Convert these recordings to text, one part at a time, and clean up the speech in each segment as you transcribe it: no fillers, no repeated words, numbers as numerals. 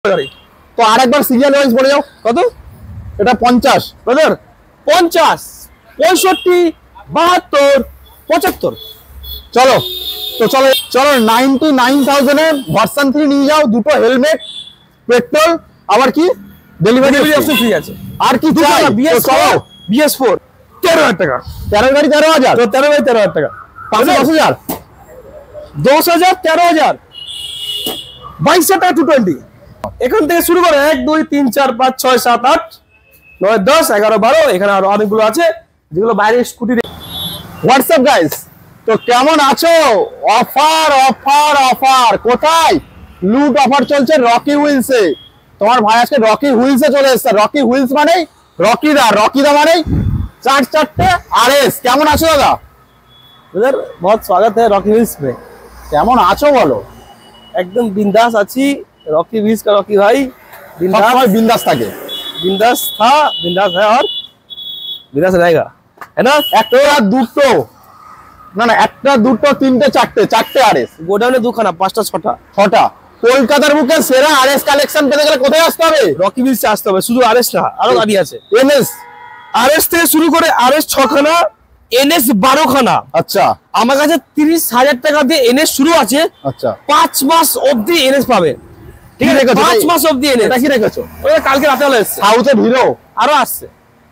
তো আরেকবার serial wise বলে যাও কত? এটা 50 ব্রাদার, 50 65 72 75। চলো তো চলো চলো 99,000 এ ভার্সন 3 নিয়ে যাও, দুটো হেলমেট, পেট্রোল, আবার কি ডেলিভারি অপশন ফ্রি আছে। আর কি চাই? BS4 13,000 টাকা। 13 গাড়ি 13,000, তো 13 বাই 13,000 টাকা। 10,000 10,000 13,000 22,000 টাকা 220। এখান থেকে শুরু করে 1 2 3 4 5 6 7 8 9 10 11 12, এখানে আরো অনেকগুলো আছে যেগুলো বাইরে স্কুটি। হোয়াটসঅ্যাপ গাইস, তো কেমন আছো? অফার অফার অফার, কোথায়? লুট অফার চলছে রকি হুইলসে। তোমার ভাই আজকে রকি হুইলসে চলে এসেছে। রকি হুইলস মানে রকিদা, রকিদা মানে চারটে RS। কেমন আছো দাদা? उधर बहुत स्वागत है रॉकी व्हील्स में। কেমন আছো বলো? एकदम बिंदास अच्छी रॉकी व्हील्स का रॉकी भाई बिंदास बिंदास থাকে, बिंदास था, बिंदास है और बिंदास रहेगा, है ना। একটা দুটো না না, একটা দুটো তিনটে চারটে RS গোডাউনে দুখানা, 5টা 6টা 6টা। কলকাতার বুকে সেরা RS কালেকশন পেতে গেলে কোথায় আসতে হবে? রকি व्हील्स আসতে হবে। শুধু RS না, আরো গাড়ি আছে। NS RS থেকে শুরু করে RS 6খানা, NS 12খানা। আচ্ছা, আমার কাছে 30,000 টাকা দিয়ে NS শুরু আছে। আচ্ছা, 5 মাস অবধি NS পাবে। ঠিক আছে, 5 মাস অবধি NS। এটা কি রেখেছো? ওই কালকে রাতে বেলা এসেছে। সাউথের হিরো আরো আসছে,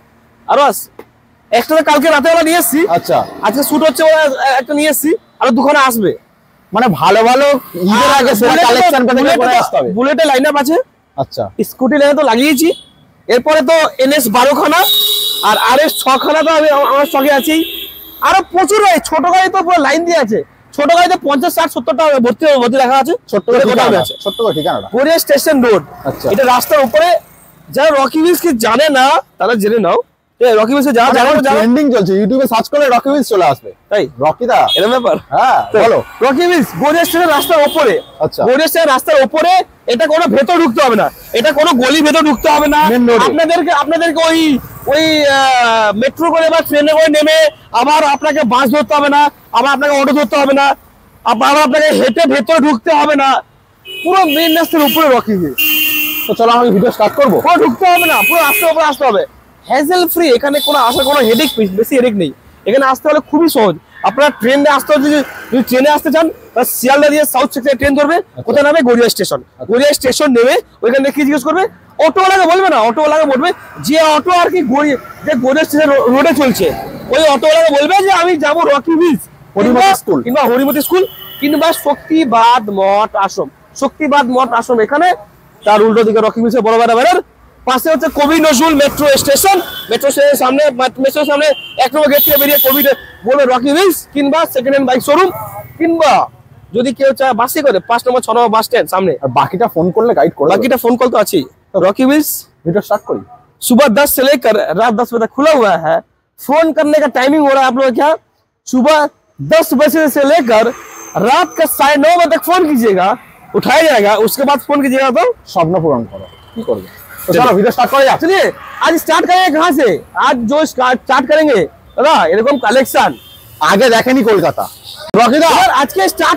আরো আসছে। একটা কালকে রাতে বেলা নিয়ে এসেছি। আচ্ছা, আজকে শুট হচ্ছে, একটা নিয়ে এসেছি, আরো দুখানা আসবে। মানে ভালো ভালো ঈদের আগে সেরা কালেকশন পেতে গেলে কোথায় আসতে হবে? বুলেটে লাইন আপ আছে। আচ্ছা, স্কুটি লাইনে তো লাগিয়েছি। এরপরে তো NS 12খানা আর RS 6খানা তো আমার স্টকে আছেই। আরো প্রচুর গাড়ি, ছোট গাড়ি তো পুরো লাইন দিয়ে আছে। ছোট গাড়িতে 50 60 70টা ভর্তি রাখা আছে। ছোট্ট করে ঠিকানাটা গড়িয়া স্টেশন রোড। আচ্ছা, এটা রাস্তার উপরে। যারা রকি व्हील्स কি জানে না তারা জেনে নাও। রকি व्हील्स যারা জানো, ট্রেন্ডিং চলছে, ইউটিউবে সার্চ করলে রকি হুইলস চলে আসবে। তাই রকিদা এরকম ব্যাপার। হ্যাঁ বলো। রকি व्हील्स গড়িয়া স্টেশন রাস্তার উপরে। আচ্ছা, গড়িয়া স্টেশন রাস্তার উপরে। এটা কোনো ভেতর ঢুকতে হবে না, এটা কোনো গলি ভেতর ঢুকতে হবে না। আপনাদেরকে ওই মেট্রো করে বা ট্রেনে করে নেমে আবার আপনাকে বাস ধরতে হবে না, আবার আপনাকে অটো ধরতে হবে না, আবার আপনাকে হেঁটে ভেতরে ঢুকতে হবে না। পুরো মেইন রাস্তার উপরে রকি व्हील्स। তো চলো আমি ভিডিও স্টার্ট করবো। পুরো ঢুকতে হবে না, পুরো রাস্তার উপরে আসতে হবে। Hassle free. এখানে কোনো আসার কোনো হেডেক, বেশি হেডেক নেই। এখানে আসতে হলে খুবই সহজ। আপনারা ট্রেনে আসতে হলে, যদি ট্রেনে আসতে চান শিয়ালদা দিয়ে সাউথ সেক্টরে ট্রেন ধরবে। কোথায় নামে? গড়িয়া স্টেশন। গড়িয়া স্টেশন নেমে ওইখানে কি জিজ্ঞেস করবে? অটোওয়ালাকে বলবে না, অটোওয়ালাকে বলবে যে অটো আর কি গড়িয়া স্টেশন রোডে চলছে, ওই অটোওয়ালাকে বলবে যে আমি যাবো রকি व्हील्स কিংবা হরিমতি স্কুল কিংবা শক্তিবাদ মঠ আশ্রম। শক্তিবাদ মঠ আশ্রম এখানে, তার উল্টো দিকে রকি व्हील्स বড় ব্যানার। পাশে হচ্ছে কবি নজরুল মেট্রো স্টেশন। মেট্রো স্টেশনের সামনে, মেট্রোর সামনে 1 নম্বর গেট থেকে বেরিয়ে কবি বলবে রকি व्हील्स কিংবা সেকেন্ড হ্যান্ড বাইক শোরুম, কিংবা যদি কেউ চায় বাসে করে 5 নম্বর 6 নম্বর বাস স্ট্যান্ড সামনে। আর বাকিটা ফোন করলে গাইড করে। বাকিটা ফোন কল তো আছেই। रॉकी व्हील्स ভিডিও স্টার্ट करी। सुबह 10 से लेकर रात 10 बजे तक खुला हुआ है। फोन करने का टाइमिंग हो रहा है आप लोग क्या? सुबह 10 बजे से लेकर रात का 9:30 बजे तक फोन कीजिएगा, उठाया जाएगा। उसके बाद फोन कीजिएगा तो স্বপ্ন পূরণ করো। কি করবে? তো চলো ভিডিও স্টার্ট করা যাক। चलिए आज स्टार्ट करेंगे। कहाँ से आज जो स्टार्ट करेंगे दादा? এরকম কালেকশন আগে দেখেনি কলকাতা। রকিদা আজকে স্টার্ট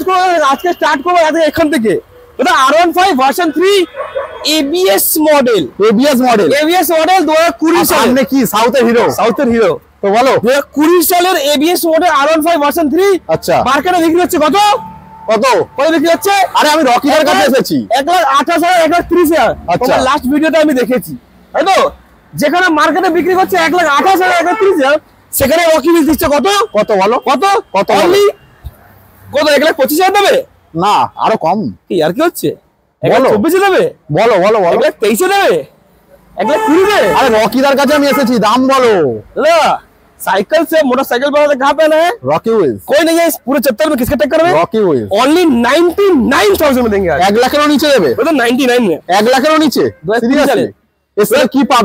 করবো এখান থেকে। এটা R15 version 3 ABS model. ABS model 2020 সালে। সামনে কি সাউথের হিরো? সাউথের হিরো। তো বলো 2020 সালের ABS মডেল R15 ভার্সন 3। আচ্ছা, মার্কেটে বিক্রি হচ্ছে কত কত বিক্রি হচ্ছে? আরে আমি রকিদার কাছে এসেছি 1,28,000 1,30,000। আচ্ছা, লাস্ট ভিডিওটা আমি দেখেছি, তাই তো? যেখানে মার্কেটে বিক্রি করছে 1,28,000 1,30,000, সেখানে রকি व्हील्स দিচ্ছে কত? কত বলো? কত অনলি কত? 1,25,000 দেবে? না আরো কম। কি আর কি হচ্ছে? বলো 1,24,000 দেবে? বলো বলো বলো 1,23,000 দেবে? 1,20,000 দেবে? আরে রকিদার কাছে আমি এসেছি, দাম বলো। साइकिल से मोटरसाइकिल पर कहाँ पे आना है? रॉकी व्हील्स कोई नहीं है इस पूरे चत्तर में। किसका टक्कर में? रॉकी व्हील्स ओनली 99,000 में देंगे। 1 লাখেরও নিচে দেবে? मतलब 99 में 1 লাখেরও নিচে? সিরিয়াসলি এসে কি পাবে?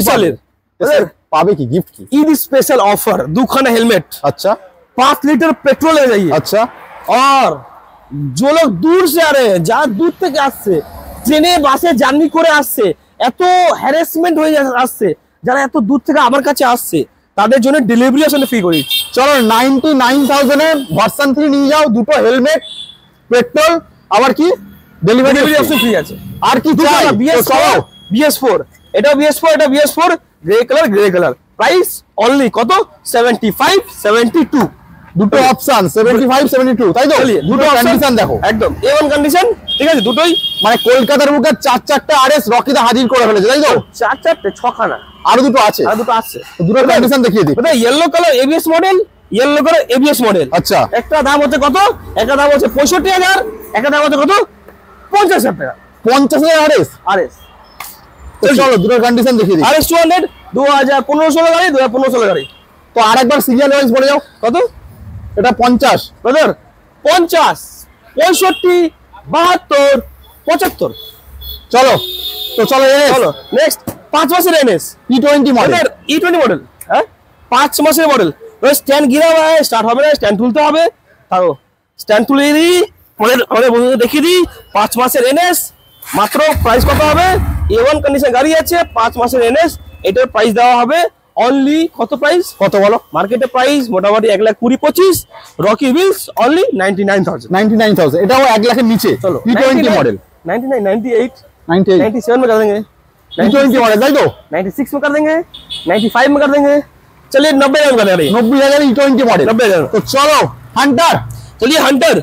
এসে পাবে কি? গিফট কি? ईद स्पेशल ऑफर, 2खाना हेलमेट, আচ্ছা 5 लीटर पेट्रोल ले जाइए। আচ্ছা, और जो लोग दूर से आ रहे हैं, जहाँ दूर থেকে আসছে, ট্রেনে বাসে জার্নি করে আসছে, এত হ্যারাসমেন্ট হয়ে আসছে, যারা এত দূর থেকে আমার কাছে আসছে তাদের জন্য ডেলিভারি আসলে ফ্রি করি। চলো 99,000 এ ভার্সন 3 নিয়ে যাও, দুটো হেলমেট, পেট্রোল, আবার কি ডেলিভারি অপশন ফ্রি আছে। আর কি চাই? BS4 BS4 এটা BS4 এটা BS4 grey colour price only কত 75 72 দুটো অপশন 75 72 তাই তো? দুটো কন্ডিশন দেখো একদম A1 কন্ডিশন, ঠিক আছে দুটোই মানে কলকাতার বুকে 4-4টা আরএস রকিদা হাজির করে ফেলেছে তাই তো? 4-4টে 6খানা আরো দুটো আছে, দুটো কন্ডিশন দেখিয়ে দিই। এটা yellow colour ABS model, yellow colour ABS model. আচ্ছা, একটা দাম হচ্ছে কত? একটা দাম হচ্ছে 65,000, একটা দাম হচ্ছে কত 50,000 টাকা। 50,000 আরএস। তো চলো দুটো কন্ডিশন দেখিয়ে দিই। RS 200 2015-16 গাড়ি, 2015-16 গাড়ি। তো আরেকবার সিরিয়াল ওয়াইজ বলে যাও কত? এটা 50 ব্রাদার, 50 65 72 75। চলো তো চলো নেক্সট 5 মাসের NS E20 model. E20 model, হ্যাঁ 5 মাসের মডেল। স্ট্যান্ড গিরা হয়, স্টার্ট হবে না, স্ট্যান্ড তুলতে হবে। তাও স্ট্যান্ড তুলে দিই, আমাদের বন্ধুদের দেখিয়ে দিই। 5 মাসের NS, মাত্র প্রাইস কত হবে? A1 কন্ডিশন গাড়ি আছে, 5 মাসের NS, এটার প্রাইস দেওয়া হবে অনলি কত? প্রাইস কত বলো? মার্কেটে প্রাইস মোটামুটি 1,20,25, রকি হুইলস অনলি 99,000। এটাও 1 লাখের নিচে। চলো E20 মডেল 99 98 98 97 में कर देंगे, E20 মডেল তাই তো? 96 में कर देंगे, 95 में कर देंगे। चलिए 90,000 कर देंगे, 90,000 E20 मॉडल। 90,000। तो चलो हंटर, चलिए हंटर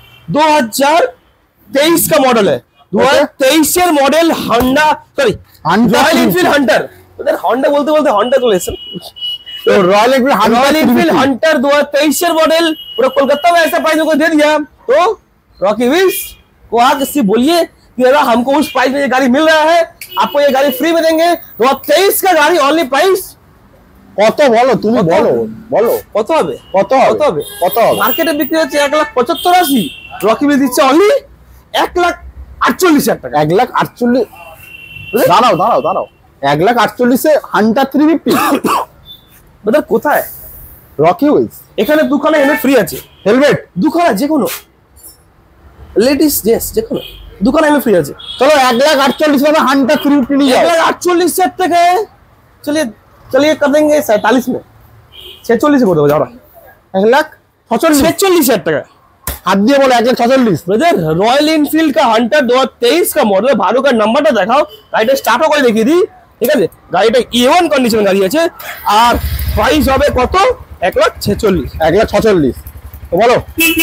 2023 का मॉडल है, 2023 এর model Honda, sorry Royal Enfield Hunter. ওদের হন্ডা বলতে বলতে হন্ডা চলে এসেছে। तो रॉयल एनफील्ड हंटर 2023 এর मॉडल पूरा कोलकाता में ऐसा प्राइस को दे दिया। तो रॉकी व्हील्स को आके सिर्फ बोलिए कि अगर हमको उस प्राइस में ये गाड़ी मिल रहा है, आपको ये गाड़ी फ्री में देंगे। 2023 का गाड़ी ओनली प्राइस কত বলো তুমি? বলো কত হবে? কত হবে? মার্কেটে বিক্রি হচ্ছে 1,75,80, রকি হুইলস দিচ্ছে অনলি 1,48,000 টাকা। 1,48,000। দাঁড়াও 1,48,000 এ হান্টার 350 বেটা কোথায়? রকি হুইলস এখানে দুখানা হেলমেট ফ্রি আছে, হেলমেট দুখানা, যে কোনো লেডিস জেন্টস যে কোনো দুখানা হেলমেট ফ্রি আছে। চলো 1,48,000 में হান্টার 350 নিয়ে যাও। 1,48,000 টাকা। चलिए कर देंगे 47 में, 46 में कर दो। जाओ 1,46,000 টাকা हाथ दिए बोले 1,46,000। ब्रदर, रॉयल एनफील्ड का हंटर 2023 का मॉडल, ভালো করে নাম্বারটা দেখাও, গাড়িটা স্টার্টও করে দেখিয়ে দিই, ঠিক আছে? গাড়িটা E1 কন্ডিশন গাড়ি আছে, আর প্রাইস হবে কত? 1,46,000। 1,46,000 तो बोलो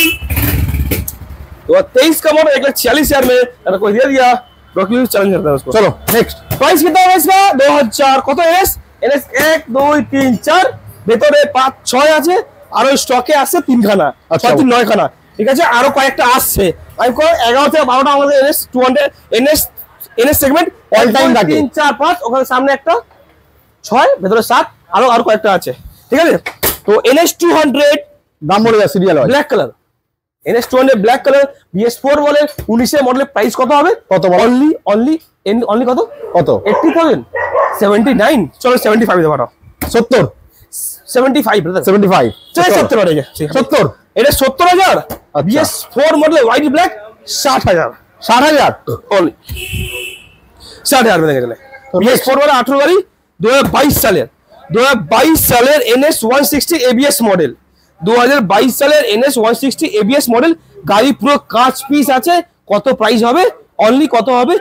2023 का मॉडल 1,46,000 में अगर कोई दे दिया, रॉकी व्हील्स चैलेंज करता है उसको। चलो नेक्स्ट प्राइस कितना है इसका? 2000 কত? NS 1 2 3 4, ভেতরে 5 6 আছে, আর ওই স্টকে আছে 3খানা, 6 3 9 খানা, ঠিক আছে? আরো কয়েকটা আসছে। আমি কো 11 থেকে 12টা আমাদের NS 200 NS segment all time থাকে। 3 4 5, ওখানে সামনে একটা 6, ভেতরে 7, আরো কয়েকটা আছে, ঠিক আছে? তো NS 200 দাম বলে দাও serial black colour, NS 200 black colour BS4 বলে 19 এর মডেলের প্রাইস কত হবে? কত বলো? অনলি কত? 80,000 79। চলো 75 দেবো। 70 75 ব্রাদার, 75 চলো 70 হয়ে গেছে। 70 এটা 70,000। আচ্ছা। BS4 model white black 60,000 60,000 only, 60,000 में गেলে। BS4 वाला 18 গাড়ি 2022 সালের NS 160 ABS মডেল, 2022 সালের NS 160 ABS মডেল গাড়ি, পুরো কাঁচ পিস আছে। কত প্রাইস হবে? অনলি কত হবে?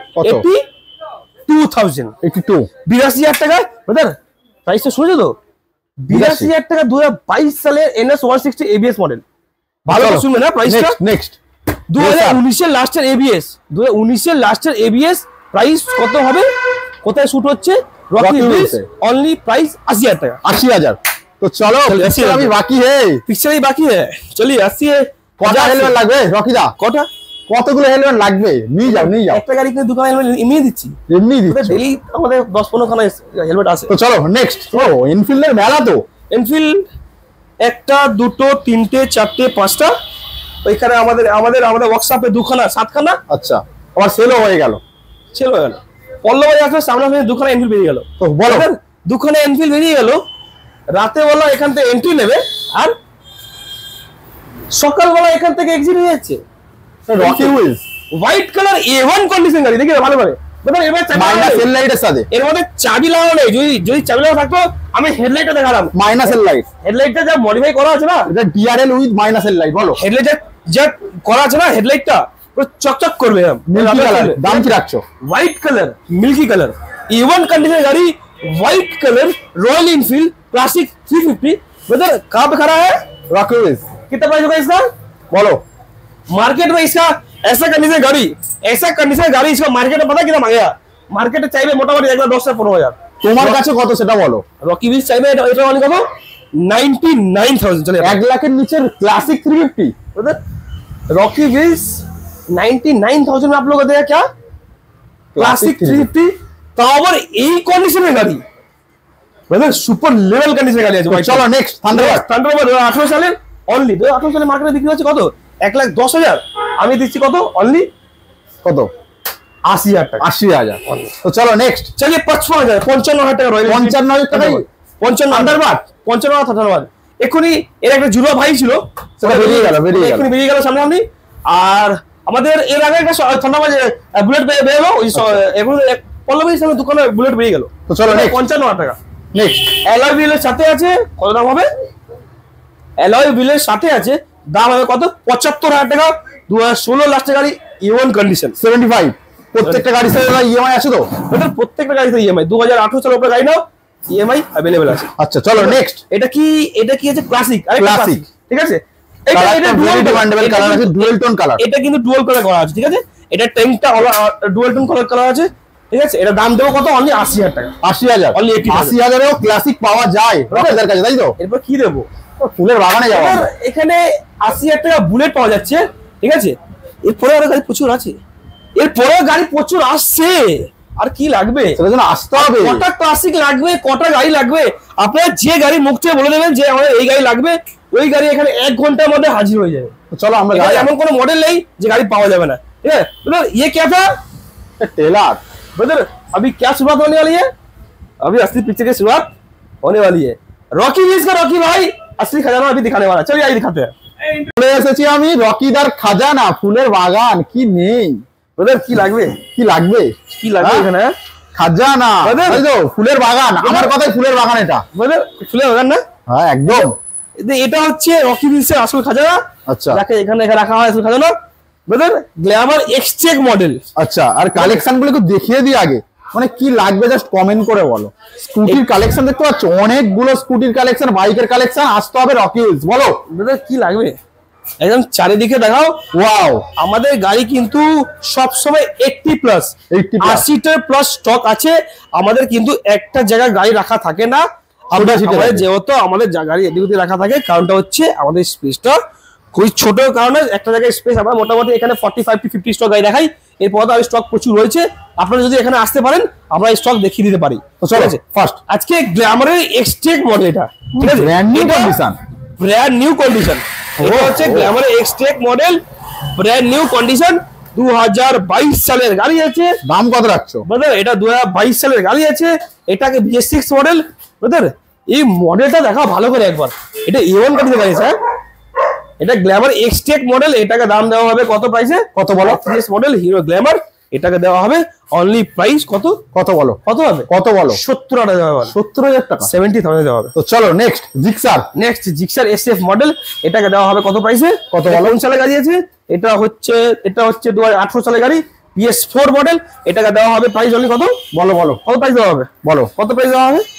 82,000। 82,000 টাকা ব্রাদার, প্রাইস তো শুনেছো তো? 82,000 টাকা 2022 সালের NS 160 ABS মডেল। ভালো করে শুনবে না প্রাইসটা। নেক্সট 2019 এর লাস্টের ABS, 2019 এর লাস্টের ABS প্রাইস কত হবে? কোথায় শুট হচ্ছে? রকি হুইলস, অনলি প্রাইস 80,000 টাকা। 80,000। तो चलो पिक्चर अभी बाकी है, पिक्चर ही बाकी है। चलिए 80 है। কটা হেলমেট লাগবে রকিদা? কটা? কতগুলো হেলমেট লাগবে? নিয়ে যাও। একটা গাড়ি কিনে দুটো হেলমেট এমনি দিচ্ছি, এমনি দিচ্ছি। ডেইলি আমাদের 10-15 খানা হেলমেট আছে। তো চলো নেক্সট। ও এনফিল্ডের মেলা তো। এনফিল্ড একটা দুটো তিনটে চারটে পাঁচটা, ওইখানে আমাদের ওয়ার্কশপে দুখানা 7খানা। আচ্ছা, আবার সেলও হয়ে গেল। পল্লবাই আসলে সামনে দুখানা এনফিল্ড বেরিয়ে গেল। তো বলো, দুখানা এনফিল্ড বেরিয়ে গেল, রাতে বেলা এখান থেকে এন্ট্রি নেবে, আর সকালবেলা এখান থেকে এক্সিট হয়ে যাচ্ছে। Rocky Wheels white colour A1 condition গাড়ি, দেখি ভালো করে। মাইনাস হেডলাইটের সাথে, এর মধ্যে চাবি লাগানো নেই। যদি চাবি লাগানো থাকতো আমি হেডলাইটটা দেখালাম। মাইনাস হেডলাইট, হেডলাইটটা যা মডিফাই করা আছে না, এটা DRL উইথ মাইনাস হেডলাইট। বলো হেডলাইট যা করা আছে না, হেডলাইটটা পুরো চকচক করবে। মিল্কি কালার, দাম কি রাখছো? White colour, milky colour, A1 condition गाड़ी, white colour, Royal Enfield classic 350। Brother कहाँ पे खड़ा है? Rocky wheels. कितना प्राइस होगा इसका बोलो। मार्केट में इसका ऐसा कंडीशन गाड़ी, ऐसा कंडीशन गाड़ी इसका मार्केट में पता कितना मांगेगा? मार्केट में चाहिए मोटामोटी 1,10,000 से 15,000। তোমার কাছে কত সেটা বলো। रॉकी व्हील्स चाहिए এটা অনলি কত? 99,000 চলে 1 লাখের নিচের ক্লাসিক 350। ब्रदर रॉकी व्हील्स 99,000 में आप लोग देगा क्या? क्लासिक 350 তাও এই কন্ডিশনের গাড়ি। ব্রাদার সুপার লেভেল কন্ডিশনের গাড়ি আছে। চলো নেক্সট থান্ডারবার্ড 2018 সালের অনলি 2018 সালে মার্কেটে বিক্রি হচ্ছে কত? 1,10,000। আমি দিচ্ছি কত? অনলি কত? 80,000 টাকা। 80,000। তো চলো নেক্সট। চলিয়ে 55,000 55,000 টাকা রয়েছে। 55,000 টাকাই 55 থান্ডারবার্ড 55 থান্ডারবার্ড। এখনি এর একটা জুলো ভাই ছিল, সেটা বেরিয়ে গেল এখনি বেরিয়ে গেল সামনে সামনে। আর আমাদের এর আগে একটা থান্ডারবার্ড বুলেট বেরোলো, ওই এগুলো পল্লবীর সামনে দোকানে বুলেট বেরিয়ে গেল। তো চলো 55,000 টাকা। নেক্সট অ্যালয় হুইলের সাথে আছে, কত দাম হবে? অ্যালয় হুইলের সাথে আছে, দাম হবে কত? 75,000 টাকা। 2016 লাস্টের গাড়ি, A1 কন্ডিশন 75। প্রত্যেকটা গাড়ির সাথে ইএমআই আছে তো? ওদের প্রত্যেকটা গাড়িতে ইএমআই। 2018 সালের উপরে গাড়ি নাও, ইএমআই अवेलेबल আছে। আচ্ছা চলো নেক্সট। এটা কি আছে? ক্লাসিক। ক্লাসিক, ঠিক আছে। এটা ভেরি ডিমান্ডেবল কালার আছে, ডুয়াল টোন কালার। এটা কিন্তু ডুয়াল কালার করা আছে, ঠিক আছে। এটা ট্যাঙ্কটা ডুয়াল টোন কালার আছে, ঠিক আছে। এটা দাম দেবো কত? অনলি 80,000 টাকা। 80,000। অনলি 80,000 এও ক্লাসিক পাওয়া যায় আপনাদের কাছে, তাই তো? এরপর কি দেবো? ফুলের বাগানে যাবো। এখানে 80,000 টাকা বুলেট পাওয়া যাচ্ছে, ঠিক আছে। এরপরে আরো গাড়ি প্রচুর আছে, এরপরে গাড়ি প্রচুর আসছে। আর কি লাগবে? সেটার জন্য আসতে হবে। কটা ক্লাসিক লাগবে, কটা গাড়ি লাগবে, আপনারা যে গাড়ি মুখ থেকে বলে দেবেন যে আমাদের এই গাড়ি লাগবে, ওই গাড়ি এখানে 1 ঘন্টার মধ্যে হাজির হয়ে যাবে। চলো আমরা গাড়ি এমন কোনো মডেল নেই যে গাড়ি পাওয়া যাবে না, ठीक है। ब्रदर ये क्या था? टेलर। ब्रदर अभी क्या शुरुआत होने वाली है? अभी असली पिक्चर की शुरुआत होने वाली है। रॉकी व्हील्स का रॉकी भाई असली खजाना अभी दिखाने वाला है। चलिए आइए दिखाते हैं। চলে এসেছি আমি রকিদার খাজানা, ফুলের বাগান। কি নেই ब्रदर কি লাগবে? কি লাগবে? কি লাগবে এখানে? খাজানা, তাই তো? ফুলের বাগান। আমার কথাই ফুলের বাগান এটা। ब्रदर ফুলের বাগান না? হ্যাঁ একদম। এটা হচ্ছে রকি व्हील्स এর আসল খাজানা। আচ্ছা, যাকে এখানে রাখা হয় আসল খাজানা। Brother Glamour Xtec model. আচ্ছা, আর কালেকশন গুলো একটু দেখিয়ে দিই আগে। মানে কি লাগবে জাস্ট কমেন্ট করে বলো। স্কুটির কালেকশন দেখতে পাচ্ছ, অনেকগুলো স্কুটির কালেকশন, বাইকের কালেকশন। আসতে হবে রকি व्हील्स। বলো ब्रदर কি লাগবে? একদম চারিদিকে দেখাও। ওয়াও, আমাদের গাড়ি কিন্তু সব সময় 80 প্লাস 80টা প্লাস স্টক আছে। আমাদের কিন্তু একটা জায়গায় গাড়ি রাখা থাকে না। আমাদের যেহেতু আমাদের গাড়ি এদিক ওদিক রাখা থাকে, কারণটা হচ্ছে আমাদের স্পেসটা খুবই ছোট কারণে একটা জায়গায় স্পেস আমরা মোটামুটি এখানে 45 to 50 স্টক গাড়ি দেখাই। এরপর তো আর স্টক প্রচুর রয়েছে। আপনারা যদি এখানে আসতে পারেন আমরা স্টক দেখিয়ে দিতে পারি। তো চলো ফার্স্ট আজকে গ্ল্যামারের এক্সটেক মডেল, এটা ঠিক আছে, brand new condition. Brand new condition. এটা হচ্ছে গ্ল্যামারের Xtec model, brand new condition. 2022 সালের গাড়ি আছে। দাম কত রাখছো? ব্রাদার এটা 2022 সালের গাড়ি আছে। এটাকে BS6 মডেল। ব্রাদার এই মডেলটা দেখাও ভালো করে একবার। এটা A1 কন্ডিশন গাড়ি স্যার। এটা গ্ল্যামার এক্সটেক মডেল। এটাকে দাম দেওয়া হবে কত প্রাইসে? কত বলো? 3S model hero Glamour. এটাকে দেওয়া হবে অনলি প্রাইস কত? কত বলো? কত হবে? কত বলো? 70,000 দেওয়া হবে। 70,000 টাকা? 70,000 দেওয়া হবে। তো চলো next Gixxer. Next Gixxer SF model. এটাকে দেওয়া হবে কত প্রাইসে? কত বলো? কোন সালের গাড়ি আছে? এটা হচ্ছে 2018 সালের গাড়ি, PS4 মডেল। এটাকে দেওয়া হবে প্রাইস অনলি কত? বলো বলো কত প্রাইস দেওয়া হবে? বলো কত প্রাইস দেওয়া হবে?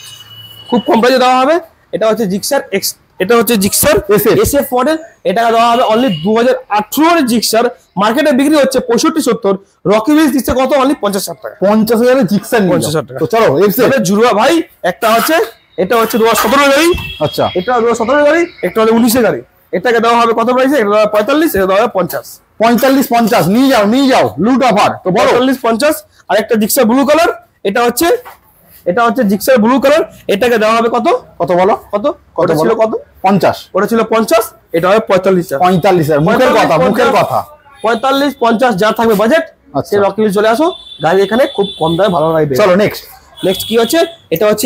খুব কম প্রাইসে দেওয়া হবে। এটা হচ্ছে জিক্সার এক্স, এটা হচ্ছে জিক্সার SF মডেল। এটাকে দেওয়া হবে অনলি 2018 এর জিক্সার। মার্কেটে বিক্রি হচ্ছে 65-70। রকি व्हील्स দিচ্ছে কত? অনলি 50,000 টাকা। 50,000 এর জিক্সার 50,000 টাকা। তো চলো এটা জুড়ুয়া ভাই। একটা হচ্ছে, এটা হচ্ছে 2017 এর গাড়ি। আচ্ছা, এটা 2017 এর গাড়ি, একটা হচ্ছে 19 এর গাড়ি। এটাকে দেওয়া হবে কত প্রাইসে? এটা দেওয়া হবে 45, এটা দেওয়া হবে 50। 45-50 নিয়ে যাও লুট অফার। তো বলো 45-50। আর একটা জিক্সার ব্লু কালার। এটা হচ্ছে জিক্সার ব্লু কালার। এটাকে দেওয়া হবে কত? কত বলো? কত কত ছিল? কত? 50। ওটা ছিল 50, এটা হবে 45। 45 মুখের কথা, মুখের কথা। 45-50 যা থাকবে বাজেট, সে রকি व्हील्स চলে আসো। গাড়ি এখানে খুব কম দামে ভালো লাগবে। চলো নেক্সট কি হচ্ছে? এটা হচ্ছে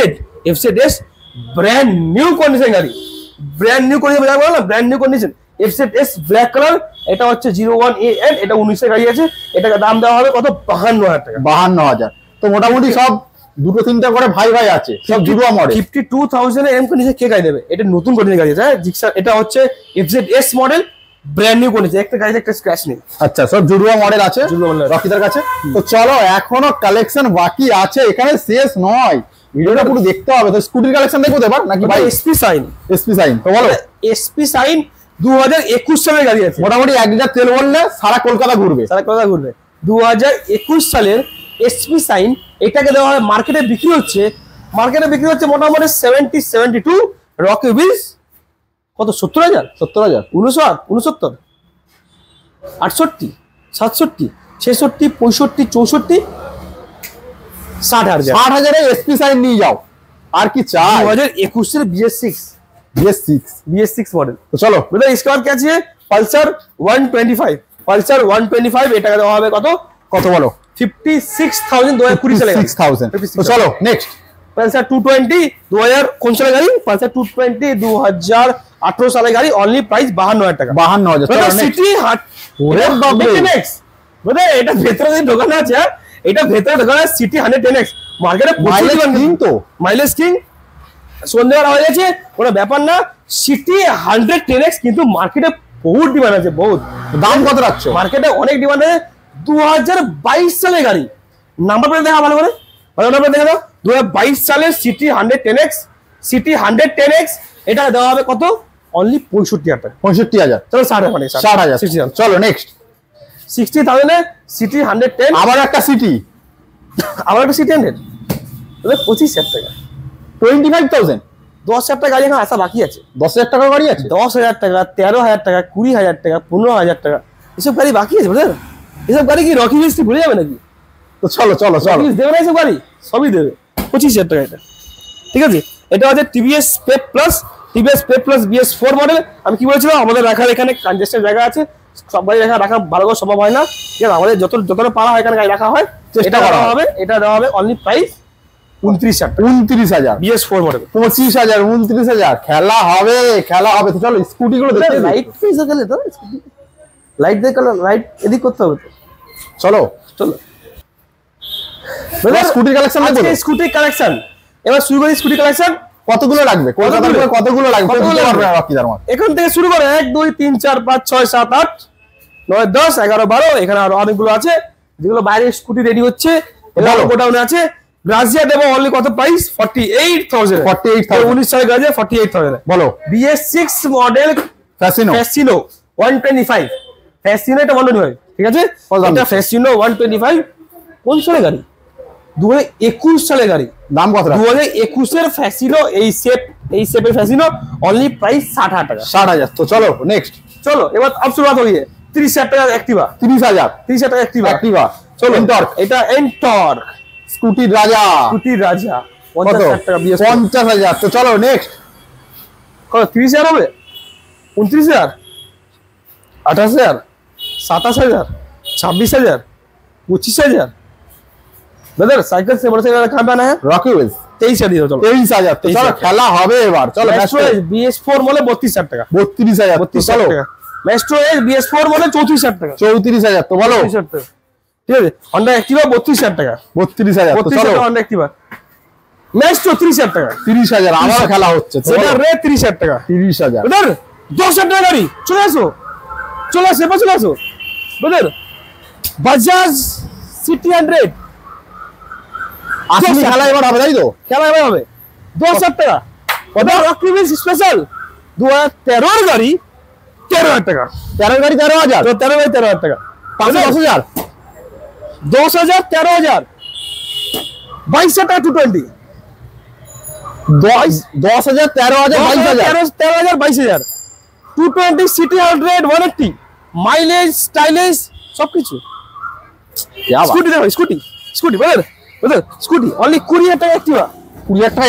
FZS ব্র্যান্ড নিউ কন্ডিশন গাড়ি। ব্র্যান্ড নিউ কন্ডিশন বলা না, brand new condition. FZS black colour. এটা হচ্ছে 01AN। এটা 19 এর গাড়ি আছে। এটাকে দাম দেওয়া হবে কত? 52,000 টাকা। 52,000। তো মোটামুটি সব দুটো তিনটা করে ভাই আছে, সব জুড়ুয়া মডেল। 52,000 এর এম কন্ডিশন কে গাড়ি দেবে? এটা নতুন কন্ডিশন গাড়ি আছে জিক্সার। এটা হচ্ছে FZS মডেল ব্র্যান্ড নিউ করেছে, একটা গাড়িতে একটা স্ক্র্যাচ নেই। আচ্ছা, সব জুড়ুয়া মডেল আছে জুড়ুয়া model আছে। রকিদার কাছে। তো চলো, এখনো কালেকশন বাকি আছে, এখানে শেষ নয়, ভিডিওটা পুরো দেখতে হবে। তো স্কুটির কালেকশন দেখবো তো এবার নাকি ভাই? এসপি সাইন, এসপি সাইন তো বলো। এসপি সাইন 2021 সালের গাড়ি আছে, মোটামুটি 1 লিটার তেল বললে সারা কলকাতা ঘুরবে। সারা কথা ঘুরবে। 2021 সালের এসপি সাইন, এটাকে দেওয়া হয় মার্কেটে বিক্রি হচ্ছে মোটামুটি 72 রকি উইলস কত 70,000 70,000 59 69 68 67 66 65 64 60,000 60,000 এসপি সাইন নিয়ে যাও, আর কি চাই? 2021 এর BS6 মডেল। তো চলো, मतलब इसके बाद क्या चाहिए? पल्सर 125 এটাকে দেওয়া হবে কত কত বলো? 56,000 2020 সালে 6,000। তো চলো নেক্সট, পালসার 220 2000 কোন সালে গাড়ি? পালসার 220 2018 সালে গাড়ি, অনলি প্রাইস 52,000 টাকা। 52,000। চলো নেক্সট। সিটি হাট, ওরে বাপরে, মানে এটা ভেতরে যে দোকান আছে, এটা ভেতরে দোকান আছে সিটি 110X, মার্কেটে মাইলেজ কিং তো, মাইলেজ কিং সন্ধ্যেবেলা হয়ে গেছে, কোনো ব্যাপার না। সিটি 110X কিন্তু মার্কেটে বহুত ডিমান্ড আছে, বহুত। দাম কত রাখছো? মার্কেটে অনেক ডিমান্ড আছে। 2022 সালের গাড়ি, নাম্বার প্লেট দেখা ভালো করে, নাম্বার প্লেট দেখে দাও। 2022 সালের সিটি 110X, এটা দেওয়া হবে কত? অনলি 65,000 টাকা। 65,000। চলো 60,000 মানে 60,000। 60,000। চলো নেক্সট। 60,000 এ সিটি 110, আবার একটা সিটি, আবার একটা সিটি 100, তবে 25,000 টাকা। 25,000। 10,000 টাকা গাড়ি এখন আসা বাকি আছে। 10,000 টাকা গাড়ি আছে? 10,000 টাকা, 13,000 টাকা, 20,000 টাকা, 15,000 টাকা, এসব গাড়ি বাকি আছে বুঝলেন? এসব গাড়ি কি রকি মিস্ত্রি ভুলে যাবে নাকি? তো চলো চলো চলো, দেবে না এসব গাড়ি, সবই দেবে। 25,000 টাকা এটা, ঠিক আছে। এটা হচ্ছে TVS Pep plus BS4 model. আমি কি বলেছিলাম, আমাদের রাখার এখানে কনজেস্টেড জায়গা আছে, সব গাড়ি রাখা ভালো করে সম্ভব হয় না, ঠিক আছে। আমাদের যতটা পারা হয় এখানে গাড়ি রাখা হয়, চেষ্টা করা হবে। এটা দেওয়া হবে অনলি প্রাইস 29,000 টাকা। 29,000। BS4 model 25,000, 29,000। খেলা হবে, খেলা হবে। তো চলো স্কুটি গুলো দেখতে দিই। লাইট ফেসে গেলে তো লাইট দেখে লাইট এদিক করতে হবে তো। চলো চলো স্কুটির কালেকশন দেখবো। স্কুটি কালেকশন, এবার শুরু করি স্কুটি কালেকশন। কতগুলো লাগবে? কলকাতার উপরে কতগুলো লাগবে? রকিদার মাল এখান থেকে শুরু করে 1 2 3 4 5 6 7 8 9 10 11 12, এখানে আরো অনেকগুলো আছে যেগুলো বাইরে স্কুটি রেডি হচ্ছে, এগুলো গোডাউনে আছে। গ্রাজিয়া দেবো অনলি কত প্রাইস? 48,000। 19 সালের গ্রাজিয়া 48,000। বলো। BS6 মডেল ফ্যাসিনো 125, ফ্যাসিনো এটা 125, ঠিক আছে। এটা ফ্যাসিনো 125 কোন সালের গাড়ি? 2021 সালের গাড়ি। দাম কত? 2021 এর ফ্যাসিনো, এই শেপের ফ্যাসিনো, অনলি প্রাইস 60,000 টাকা। 60,000। তো চলো নেক্সট। চলো এবার अब शुरुआत हो गई है। 30,000 টাকা অ্যাক্টিভা। 30,000। 30,000 টাকা অ্যাক্টিভা। চলো এনটর্ক। এটা এনটর্ক স্কুটির রাজা। 50,000 টাকা। 50,000। তো চলো নেক্সট। কত? 30,000 হবে? 29,000, 28,000, 27,000, 26,000, 25,000। ब्रदर साइकिल से मोटरसाइकिल कहाँ पे आना है? रॉकी विल्स 23,000 दियो। चलो 23,000। तो चलो খেলা হবে এবার। চলো মেস্ট্রো এজ BS4 মডেল 32,000 টাকা। 32,000। তো চলো মেস্ট্রো এজ BS4 মডেল 34,000 টাকা। 34,000। তো বলো। 34,000 টাকা, ঠিক আছে। হন্ডা অ্যাক্টিভা 32,000 টাকা। 32,000। তো চলো হন্ডা অ্যাক্টিভা। মেস্ট্রো 30,000 টাকা। 30,000। আবার খেলা হচ্ছে। সেটা রে 30,000 টাকা। 30,000। ব্রাদার 10,000 টাকা গাড়ি, চলে আসো, চলে আসো, চলে আসো ব্রাদার। বাজাজ সিটি 100 আসলে খেলা এবার হবে, তাই তো? খেলা এবার হবে। 10,000 টাকা। ওটা রকি উইলস স্পেশাল 2013 এর গাড়ি, 13,000 টাকা। 13 গাড়ি 13,000। তো 13,000 টাকা। 10,000। 10,000 13,000, 22,000 টাকা 220। 10,000 13,000 22,000। 13,000 22,000। 220 সিটি 100 180, মাইলেজ স্টাইলিশ সবকিছু। স্কুটি দেখো, scooty scooty brother, scooty only 20,000 টাকা অ্যাক্টিভা। 20,000 টাকা।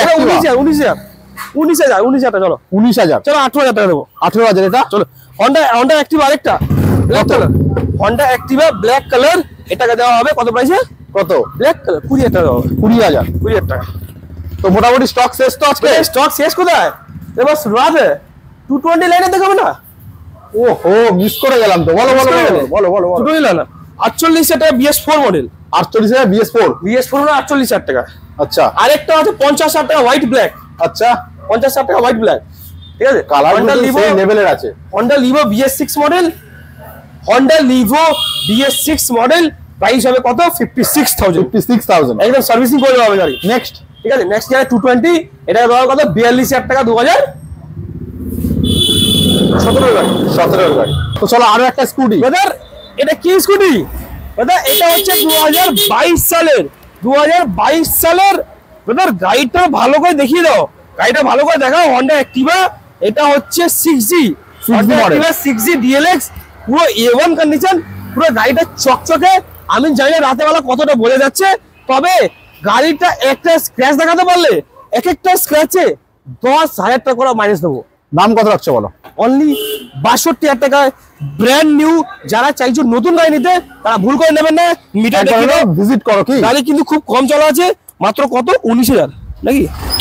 19,000 টাকা। চলো 19,000। চলো 18,000 টাকা দেবো। 18,000 এটা। চলো হন্ডা অ্যাক্টিভা আরেকটা black colour, Honda Activa black colour, এটাকে দেওয়া হবে কত প্রাইসে? কত? ব্ল্যাক কালার 20,000 টাকা দেওয়া হবে। 20,000। 20,000 টাকা। তো মোটামুটি স্টক শেষ তো আজকে। স্টক শেষ কোথায়? এবার রাতে 220 লাইনে দেখাবে না? ওহো, মিস করে গেলাম তো। বলো বলো বলো বলো বলো। 220 লাইন 48,000 টাকা BS4 মডেল। 48,000 BS4। BS4 হলো 48,000 টাকা। আচ্ছা। আরেকটা আছে 50,000 টাকা হোয়াইট ব্ল্যাক। আচ্ছা। 50,000 টাকা হোয়াইট ব্ল্যাক। ঠিক আছে কালার Honda Levo লেভেলের আছে। Honda Levo BS6 model, Honda Levo BS6 model, price হবে কত 56,000 56,000 একদম সার্ভিসিং করে দেওয়া হবে গাড়ি। নেক্সট ঠিক আছে নেক্সট যারা 220 এটা দেওয়া কত 42,000 টাকা 2017 গাড়ি 17 গাড়ি। তো চলো আরো একটা স্কুটি। ব্রাদার এটা কি স্কুটি ব্রাদার? এটা হচ্ছে 2022 সালের ব্রাদার। গাড়িটা ভালো করে দেখিয়ে দাও, গাড়িটা ভালো করে দেখাও। Honda Activa, এটা হচ্ছে 6G Honda model। Activa 6G DLX, পুরো A1 কন্ডিশন, পুরো গাড়িটা চকচকে। আমি জানি না রাতে বেলা কতটা বোঝা যাচ্ছে, তবে গাড়িটা একটা স্ক্র্যাচ দেখাতে পারলে এক একটা স্ক্র্যাচে 10,000 টাকা করে মাইনাস দেবো। দাম কত রাখছো বলো? অনলি 62,000 টাকায় ব্র্যান্ড নিউ। যারা চাইছো নতুন গাড়ি নিতে তারা ভুল করে নেবেন না, মিটার দেখে ভিজিট করো। কি গাড়ি কিন্তু খুব কম চলা আছে, মাত্র কত 19,000 নাকি?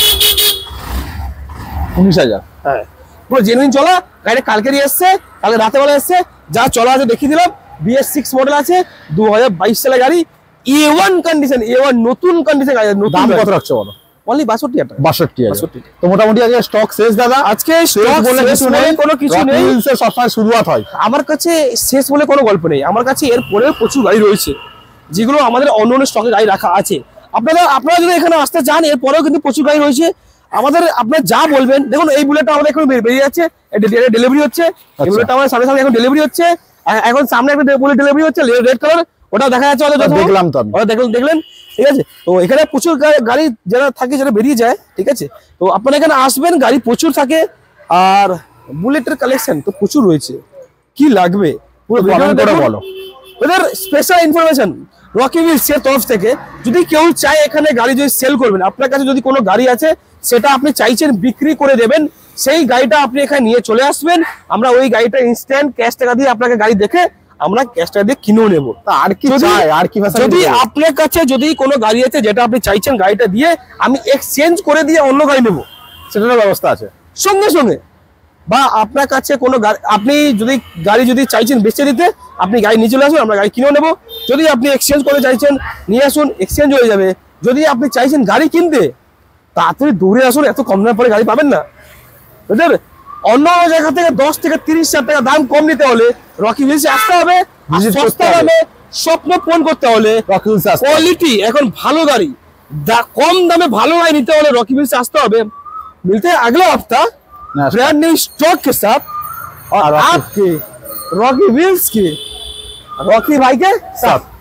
19,000। হ্যাঁ পুরো জেনুইন চলা। গাড়িটা কালকেরই এসছে, কালকে রাতে বেলা এসছে। যা চলা আছে দেখিয়ে দিলাম। BS6 মডেল আছে, 2022 সালের গাড়ি, A1 কন্ডিশন, A1 নতুন কন্ডিশন গাড়ি। দাম কত রাখছো বলো? অনলি 62,000 টাকা। 62,000। তো মোটামুটি আজকে স্টক শেষ দাদা। আজকে স্টক বলে কোনো কিছু নেই, সবসময় শুরুয়াত হয়। আমার কাছে শেষ বলে কোনো গল্প নেই। আমার কাছে এর পরেও প্রচুর গাড়ি রয়েছে যেগুলো আমাদের অন্য অন্য স্টকে গাড়ি রাখা আছে। আপনারা যদি এখানে আসতে চান এর পরেও কিন্তু প্রচুর গাড়ি রয়েছে আমাদের। আপনারা যা বলবেন, দেখুন এই বুলেটটা আমাদের এখন বেরিয়ে যাচ্ছে, ডেলিভারি হচ্ছে। এই বুলেটটা আমাদের সামনে সামনে এখন ডেলিভারি হচ্ছে। এখন সামনে একটা বুলেট ডেলিভারি হচ্ছে রেড কালার, ওটা দেখা যাচ্ছে। দেখলাম তো, দেখলেন ঠিক আছে। তো এখানে প্রচুর গাড়ি যারা থাকে যারা বেরিয়ে যায়, ঠিক আছে। তো আপনারা এখানে আসবেন, গাড়ি প্রচুর থাকে। আর বুলেটের কালেকশন তো প্রচুর রয়েছে, কি লাগবে পুরো বলো। ওদের স্পেশাল ইনফরমেশন রকি হুইলস এর তরফ থেকে। যদি কেউ চায় এখানে গাড়ি যদি সেল করবেন, আপনার কাছে যদি কোনো গাড়ি আছে সেটা আপনি চাইছেন বিক্রি করে দেবেন, সেই গাড়িটা আপনি এখানে নিয়ে চলে আসবেন। আমরা ওই গাড়িটা ইনস্ট্যান্ট ক্যাশ টাকা দিয়ে আপনাকে গাড়ি দেখে আমরা ক্যাশ টাকা দিয়ে কিনেও নেবো। আর কি চাই, আর কি যদি আপনার কাছে যদি কোনো গাড়ি আছে যেটা আপনি চাইছেন গাড়িটা দিয়ে আমি এক্সচেঞ্জ করে দিয়ে অন্য গাড়ি নেবো, সেটারও ব্যবস্থা আছে সঙ্গে সঙ্গে। বা আপনার কাছে কোনো আপনি যদি গাড়ি যদি চাইছেন বেচে দিতে, আপনি গাড়ি নিয়ে চলে আসুন, আমরা গাড়ি কিনেও নেবো। যদি আপনি এক্সচেঞ্জ করে চাইছেন নিয়ে আসুন, এক্সচেঞ্জ হয়ে যাবে। যদি আপনি চাইছেন গাড়ি কিনতে, তাড়াতাড়ি দৌড়ে আসুন, এত কম দামে পরে গাড়ি পাবেন না। বুঝলেন? অন্য জায়গা থেকে 10 থেকে 30,000 টাকা দাম কম নিতে হলে রকি হুইলসে আসতে হবে। সস্তা দামে স্বপ্ন পূরণ করতে হলে রকি হুইলসে আসতে হবে। কোয়ালিটি এখন ভালো গাড়ি, কম দামে ভালো গাড়ি নিতে হলে রকি হুইলসে আসতে হবে। मिलते हैं अगला हफ्ता ब्रांड न्यू स्टॉक के साथ और आपके रॉकी व्हील्स के रॉकी भाई के साथ।